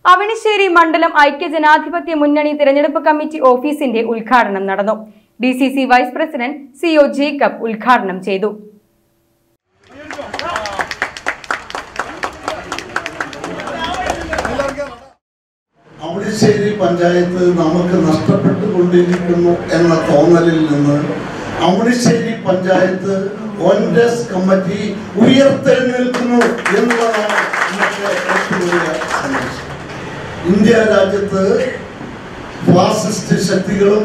അവണിശ്ശേരി മണ്ഡലം ഐക്യജനാധിപത്യ മുന്നണി തിരഞ്ഞെടുപ്പ് കമ്മിറ്റി ഓഫീസിന്റെ ഉദ്ഘാടനം നടന്നു. DCC vice president CO Jacob ഉദ്ഘാടനം ചെയ്തു. അവണിശ്ശേരി പഞ്ചായത്ത് നമുക്ക് നഷ്ടപ്പെട്ടുകൊണ്ടിരിക്കുന്നു എന്ന തോന്നലിൽ നിന്ന് അവണിശ്ശേരി പഞ്ചായത്ത് കോൺഗ്രസ് കമ്മിറ്റി ഉയർത്തെഴുന്നേൽക്കുന്നു എന്നതാണ് ഇന്നത്തെ ഏറ്റവും വലിയ സന്ദേശം. ഇന്ത്യ രാജ്യത്ത് ഫാസിസ്റ്റ് ശക്തികളും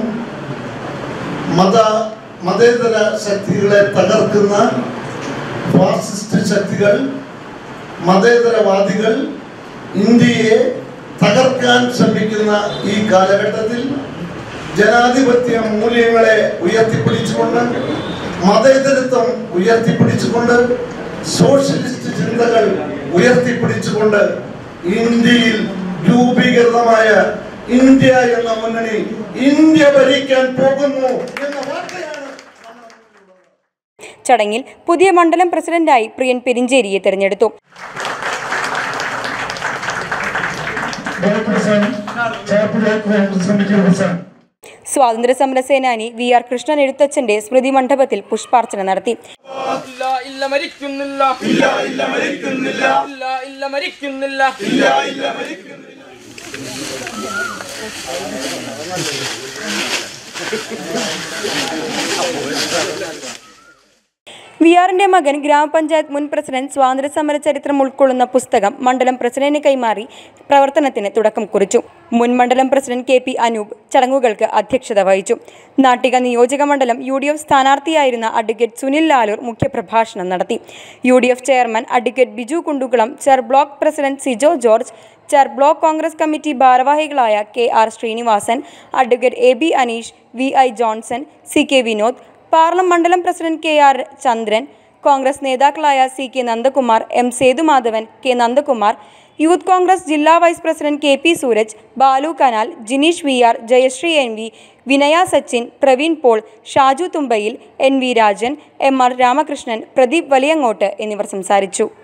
മതേതര ശക്തികളെ തകർക്കുന്ന ഫാസിസ്റ്റ് ശക്തികൾ, മതേതരവാദികൾ ഇന്ത്യയെ തകർക്കാൻ ശ്രമിക്കുന്ന ഈ കാലഘട്ടത്തിൽ ജനാധിപത്യ മൂല്യങ്ങളെ ഉയർത്തിപ്പിടിച്ചുകൊണ്ട്, മതേതരത്വം ഉയർത്തിപ്പിടിച്ചുകൊണ്ട്, സോഷ്യലിസ്റ്റ് ചിന്തകൾ ഉയർത്തിപ്പിടിച്ചുകൊണ്ട് ഇന്ത്യയിൽ രൂപീകൃതമായ ഇന്ത്യ എന്ന മുന്നണി ഇന്ത്യ ഭരിക്കാൻ പോകുന്നു എന്ന വാർത്തയാണ്. ചടങ്ങിൽ പുതിയ മണ്ഡലം പ്രസിഡന്റായി പ്രിയൻ പെരിഞ്ചേരിയെ തെരഞ്ഞെടുത്തു. സ്വാതന്ത്ര്യ സമര സേനാനി VR കൃഷ്ണൻ എഴുത്തച്ഛന്റെ സ്മൃതി മണ്ഡപത്തിൽ പുഷ്പാർച്ചന നടത്തി. വിആറിന്റെ മകൻ ഗ്രാമപഞ്ചായത്ത് മുൻ പ്രസിഡന്റ് സ്വാതന്ത്ര്യ സമര ചരിത്രം ഉൾക്കൊള്ളുന്ന പുസ്തകം മണ്ഡലം പ്രസിഡന്റിന് കൈമാറി പ്രവർത്തനത്തിന് തുടക്കം കുറിച്ചു. മുൻ മണ്ഡലം പ്രസിഡന്റ് KP അനൂപ് ചടങ്ങുകൾക്ക് അധ്യക്ഷത വഹിച്ചു. നാട്ടിക നിയോജക മണ്ഡലം UDF സ്ഥാനാർത്ഥിയായിരുന്ന അഡ്വക്കേറ്റ് സുനിൽ ലാലൂർ മുഖ്യപ്രഭാഷണം നടത്തി. UDF chairman advocate Biju Kundukulam, ചെയർ ബ്ലോക്ക് പ്രസിഡന്റ് സിജോ ജോർജ്, ചെയർ ബ്ലോക്ക് കോൺഗ്രസ് കമ്മിറ്റി ഭാരവാഹികളായ KR Sreenivasan, advocate AB Aneesh, VI Johnson, CK Vinod, Paralam മണ്ഡലം പ്രസിഡന്റ് KR ചന്ദ്രൻ, കോൺഗ്രസ് നേതാക്കളായ CK Nandakumar, M Sethumadhavan, K Nandakumar, youth Congress ജില്ലാ vice president KP Sooraj, Balu കനാൽ, Jineesh VR, Jayasree NV, Vinaya Sachin, Praveen Paul, Shaju Thumbayil, NV Rajan, MR Ramakrishnan, Pradeep Valiyangott എന്നിവർ സംസാരിച്ചു.